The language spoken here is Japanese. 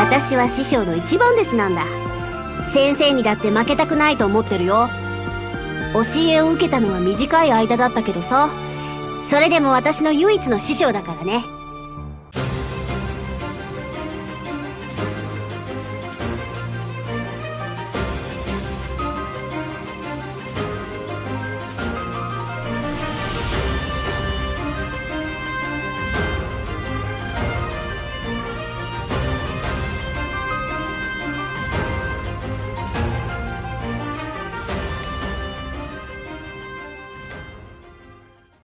私は師匠の一番弟子なんだ。先生にだって負けたくないと思ってるよ。教えを受けたのは短い間だったけどさ、それでも私の唯一の師匠だからね。